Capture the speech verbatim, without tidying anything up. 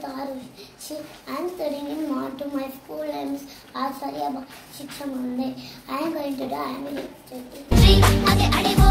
Taarushi. I am studying in Martu. My school name is Asarya Shiksha Monday. I am going to do Ambidexterity.